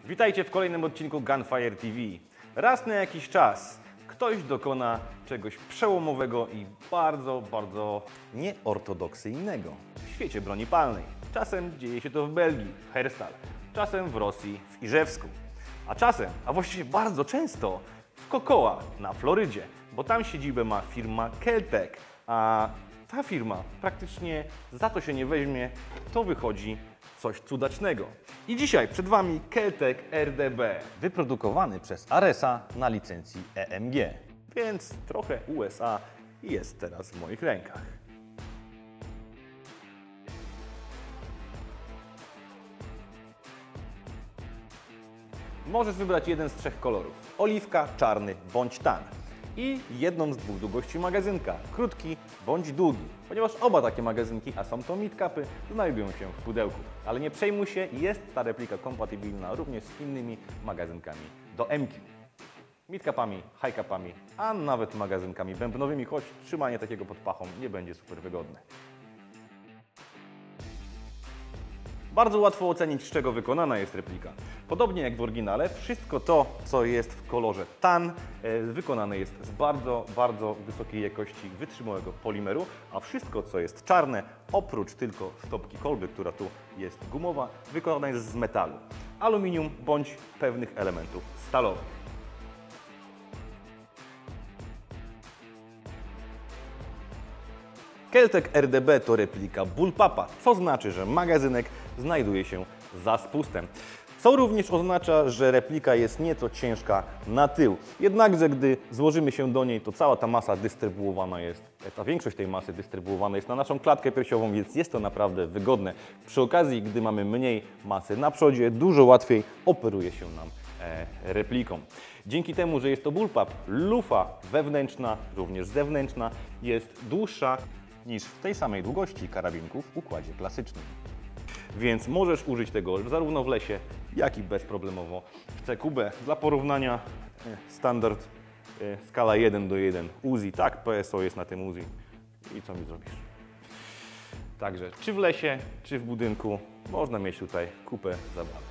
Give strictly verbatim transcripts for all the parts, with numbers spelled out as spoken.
Witajcie w kolejnym odcinku Gunfire T V. Raz na jakiś czas ktoś dokona czegoś przełomowego i bardzo, bardzo nieortodoksyjnego w świecie broni palnej. Czasem dzieje się to w Belgii, w Herstal, czasem w Rosji, w Iżewsku, a czasem, a właściwie bardzo często w Cocoa na Florydzie, bo tam siedzibę ma firma Kel-Tec, a ta firma praktycznie za to się nie weźmie, to wychodzi coś cudacznego. I dzisiaj przed Wami Kel-Tec R D B, wyprodukowany przez Aresa na licencji E M G, więc trochę U S A jest teraz w moich rękach. Możesz wybrać jeden z trzech kolorów: oliwka, czarny bądź tan. I jedną z dwóch długości magazynka, krótki bądź długi, ponieważ oba takie magazynki, a są to mid-capy, znajdują się w pudełku. Ale nie przejmuj się, jest ta replika kompatybilna również z innymi magazynkami do M Q. Mid-capami, high-capami, a nawet magazynkami bębnowymi, choć trzymanie takiego pod pachą nie będzie super wygodne. Bardzo łatwo ocenić, z czego wykonana jest replika. Podobnie jak w oryginale, wszystko to, co jest w kolorze tan, wykonane jest z bardzo, bardzo wysokiej jakości wytrzymałego polimeru, a wszystko, co jest czarne, oprócz tylko stopki kolby, która tu jest gumowa, wykonane jest z metalu, aluminium bądź pewnych elementów stalowych. Kel-Tec R D B to replika bullpupa, co znaczy, że magazynek znajduje się za spustem. Co również oznacza, że replika jest nieco ciężka na tył. Jednakże, gdy złożymy się do niej, to cała ta masa dystrybuowana jest, ta większość tej masy dystrybuowana jest na naszą klatkę piersiową, więc jest to naprawdę wygodne. Przy okazji, gdy mamy mniej masy na przodzie, dużo łatwiej operuje się nam e, repliką. Dzięki temu, że jest to bullpup, lufa wewnętrzna, również zewnętrzna, jest dłuższa niż w tej samej długości karabinków w układzie klasycznym. Więc możesz użyć tego zarówno w lesie, jak i bezproblemowo w C Q B. Dla porównania standard skala jeden do jeden Uzi, tak, P S O jest na tym Uzi. I co mi zrobisz? Także czy w lesie, czy w budynku można mieć tutaj kupę zabawy.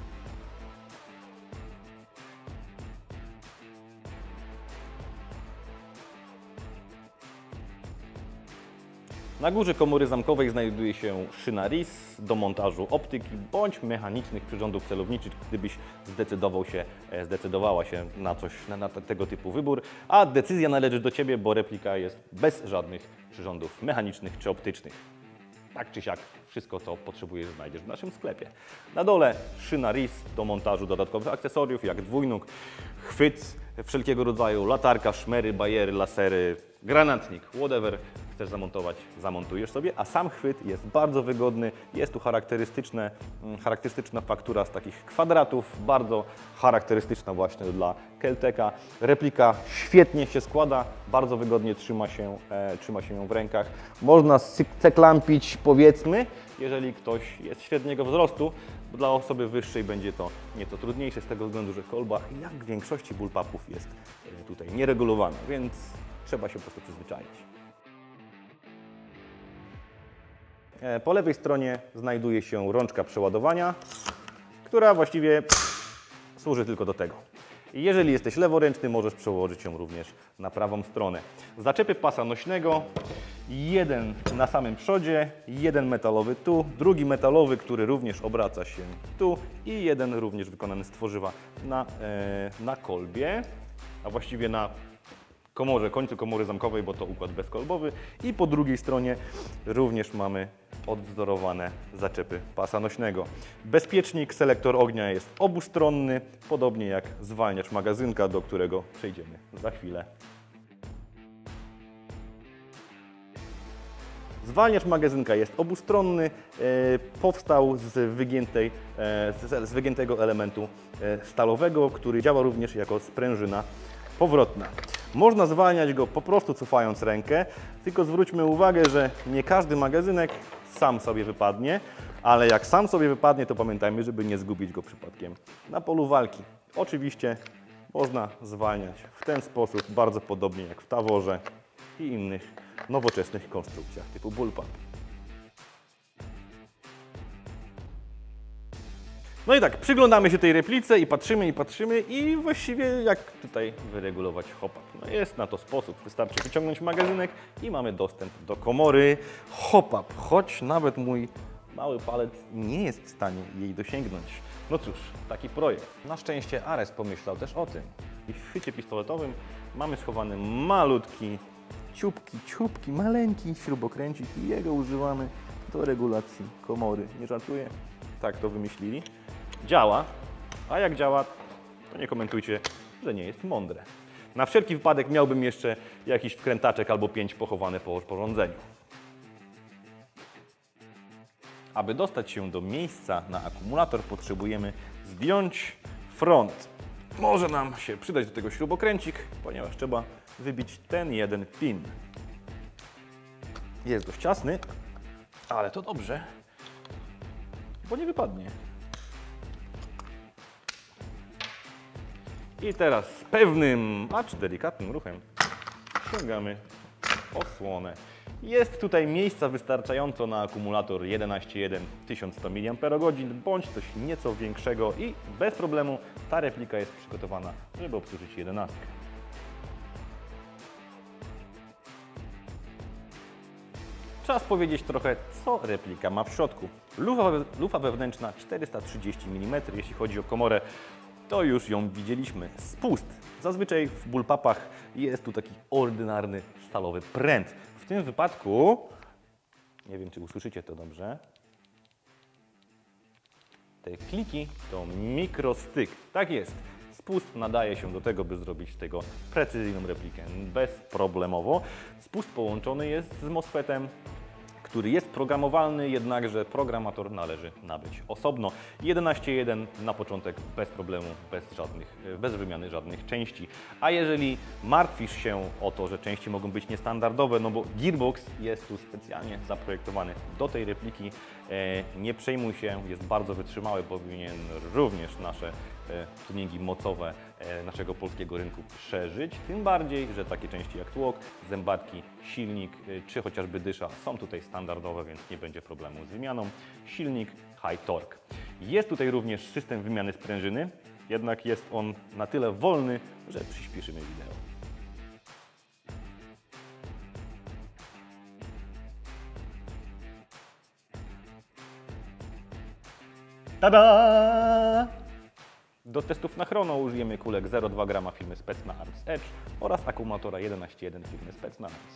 Na górze komory zamkowej znajduje się szyna R I S do montażu optyki bądź mechanicznych przyrządów celowniczych, gdybyś zdecydował się, zdecydowała się na coś, na, na tego typu wybór, a decyzja należy do Ciebie, bo replika jest bez żadnych przyrządów mechanicznych czy optycznych. Tak czy siak, wszystko co potrzebujesz znajdziesz w naszym sklepie. Na dole szyna R I S do montażu dodatkowych akcesoriów, jak dwójnóg, chwyt wszelkiego rodzaju, latarka, szmery, bajery, lasery, granatnik, whatever chcesz zamontować, zamontujesz sobie, a sam chwyt jest bardzo wygodny, jest tu charakterystyczne, charakterystyczna faktura z takich kwadratów, bardzo charakterystyczna właśnie dla Kel-Teca. Replika świetnie się składa, bardzo wygodnie trzyma się, e, trzyma się ją w rękach. Można ceklampić, powiedzmy, jeżeli ktoś jest średniego wzrostu, bo dla osoby wyższej będzie to nieco trudniejsze z tego względu, że kolba, jak w większości bullpupów, jest tutaj nieregulowana, więc trzeba się po prostu przyzwyczaić. Po lewej stronie znajduje się rączka przeładowania, która właściwie służy tylko do tego. I jeżeli jesteś leworęczny, możesz przełożyć ją również na prawą stronę. Zaczepy pasa nośnego, jeden na samym przodzie, jeden metalowy tu, drugi metalowy, który również obraca się tu i jeden również wykonany z tworzywa na, e, na kolbie, a właściwie na komorze, końcu komory zamkowej, bo to układ bezkolbowy, i po drugiej stronie również mamy odwzorowane zaczepy pasa nośnego. Bezpiecznik, selektor ognia jest obustronny, podobnie jak zwalniacz magazynka, do którego przejdziemy za chwilę. Zwalniacz magazynka jest obustronny, e, powstał z, wygiętej, e, z, z wygiętego elementu e, stalowego, który działa również jako sprężyna powrotna. Można zwalniać go po prostu cofając rękę, tylko zwróćmy uwagę, że nie każdy magazynek sam sobie wypadnie, ale jak sam sobie wypadnie, to pamiętajmy, żeby nie zgubić go przypadkiem na polu walki. Oczywiście można zwalniać w ten sposób, bardzo podobnie jak w taworze i innych nowoczesnych konstrukcjach typu bullpup. No i tak, przyglądamy się tej replice i patrzymy, i patrzymy i właściwie jak tutaj wyregulować hop-up. No jest na to sposób, wystarczy wyciągnąć magazynek i mamy dostęp do komory hop-up, choć nawet mój mały palec nie jest w stanie jej dosięgnąć. No cóż, taki projekt. Na szczęście Ares pomyślał też o tym. I w chwycie pistoletowym mamy schowany malutki, ciupki, ciupki, maleńki śrubokręcik i jego używamy do regulacji komory. Nie żartuję, tak to wymyślili. Działa, a jak działa, to nie komentujcie, że nie jest mądre. Na wszelki wypadek miałbym jeszcze jakiś wkrętaczek albo pięć pochowane po porządzeniu. Aby dostać się do miejsca na akumulator, potrzebujemy zdjąć front. Może nam się przydać do tego śrubokręcik, ponieważ trzeba wybić ten jeden pin. Jest dość ciasny, ale to dobrze, bo nie wypadnie. I teraz z pewnym, acz delikatnym ruchem ściągamy osłonę. Jest tutaj miejsca wystarczająco na akumulator jedenaście jeden tysiąc sto miliamperogodzin bądź coś nieco większego i bez problemu ta replika jest przygotowana, żeby obsłużyć jedenastkę. Czas powiedzieć trochę, co replika ma w środku. Lufa, lufa wewnętrzna czterysta trzydzieści milimetrów, jeśli chodzi o komorę, to już ją widzieliśmy. Spust. Zazwyczaj w bullpupach jest tu taki ordynarny stalowy pręt. W tym wypadku, nie wiem czy usłyszycie to dobrze, te kliki to mikrostyk. Tak jest. Spust nadaje się do tego, by zrobić z tego precyzyjną replikę bezproblemowo. Spust połączony jest z MOSFETem, który jest programowalny, jednakże programator należy nabyć osobno. jedenaście jeden na początek bez problemu, bez, żadnych, bez wymiany żadnych części. A jeżeli martwisz się o to, że części mogą być niestandardowe, no bo gearbox jest tu specjalnie zaprojektowany do tej repliki, nie przejmuj się, jest bardzo wytrzymały, powinien również nasze tuningi mocowe naszego polskiego rynku przeżyć. Tym bardziej, że takie części jak tłok, zębatki, silnik czy chociażby dysza są tutaj standardowe, więc nie będzie problemu z wymianą. Silnik High Torque. Jest tutaj również system wymiany sprężyny, jednak jest on na tyle wolny, że przyspieszymy wideo. Tada! Do testów na chrono użyjemy kulek zero przecinek dwa grama firmy Specna Arms Edge oraz akumulatora jedenaście jeden firmy Specna Arms.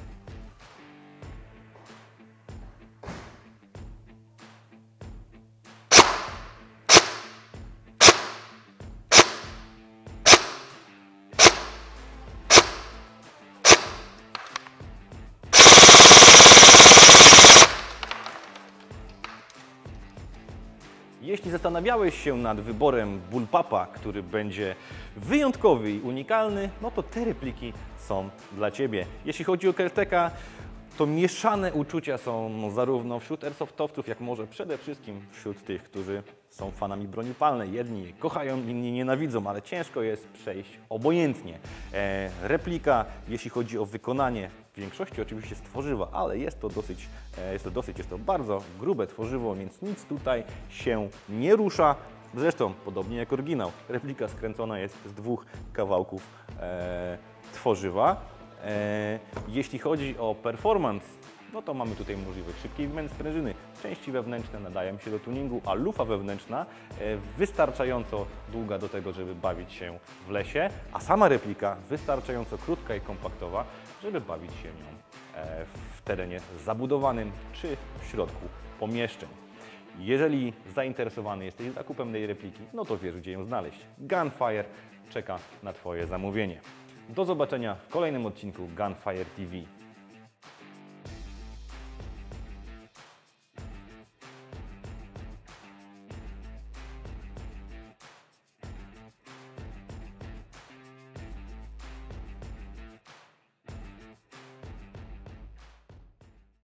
Jeśli zastanawiałeś się nad wyborem bullpupa, który będzie wyjątkowy i unikalny, no to te repliki są dla Ciebie. Jeśli chodzi o Kelteka, to mieszane uczucia są no, zarówno wśród airsoftowców, jak może przede wszystkim wśród tych, którzy są fanami broni palnej. Jedni je kochają, inni nienawidzą, ale ciężko jest przejść obojętnie. E, replika, jeśli chodzi o wykonanie, w większości oczywiście z tworzywa, ale jest to dosyć, e, jest to dosyć, jest to bardzo grube tworzywo, więc nic tutaj się nie rusza. Zresztą, podobnie jak oryginał, replika skręcona jest z dwóch kawałków e, tworzywa. E, jeśli chodzi o performance, no to mamy tutaj możliwość szybkiej wymiany sprężyny. Części wewnętrzne nadają się do tuningu, a lufa wewnętrzna e, wystarczająco długa do tego, żeby bawić się w lesie, a sama replika wystarczająco krótka i kompaktowa, żeby bawić się nią e, w terenie zabudowanym czy w środku pomieszczeń. Jeżeli zainteresowany jesteś zakupem tej repliki, no to wiesz, gdzie ją znaleźć. Gunfire czeka na Twoje zamówienie. Do zobaczenia w kolejnym odcinku Gunfire T V.